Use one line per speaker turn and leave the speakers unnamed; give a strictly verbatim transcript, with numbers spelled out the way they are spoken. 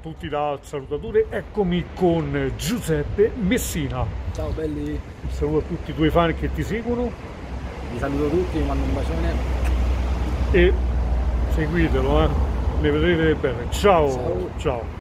tutti da Salutatore, eccomi con Giuseppe Messina.
Ciao belli,
Saluto a tutti i tuoi fan che ti seguono
vi saluto tutti, vi mando un bacione.
e seguitelo, eh. Ne vedrete bene. Ciao,
Ciao.
ciao.